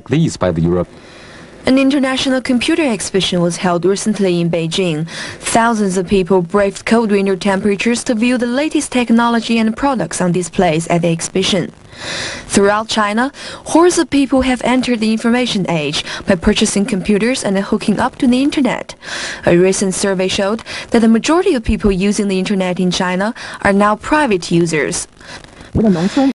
these by the Europe. An international computer exhibition was held recently in Beijing. Thousands of people braved cold winter temperatures to view the latest technology and products on displays at the exhibition. Throughout China, hordes of people have entered the information age by purchasing computers and hooking up to the internet. A recent survey showed that the majority of people using the internet in China are now private users.